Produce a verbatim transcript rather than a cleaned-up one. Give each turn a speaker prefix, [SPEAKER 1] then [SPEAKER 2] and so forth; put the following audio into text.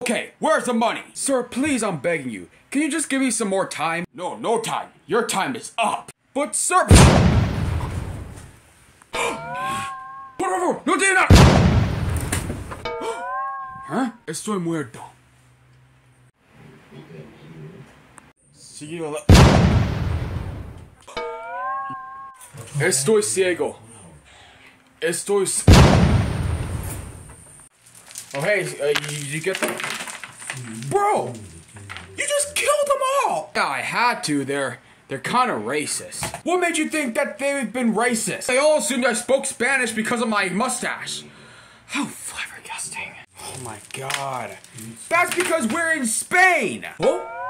[SPEAKER 1] Okay, where's the money? Sir, please, I'm begging you. Can you just give me some more time? No, no time. Your time is up. But sir... Por favor, no tiene nada. ¿Eh? Estoy muerto. Sigue la... Estoy ciego. Estoy... Oh, hey, uh, you, you get that? Bro! You just killed them all! Yeah, I had to. They're... They're kind of racist. What made you think that they've been racist? They all assumed I spoke Spanish because of my mustache. How flabbergasting. Oh my god. That's because we're in Spain! Oh?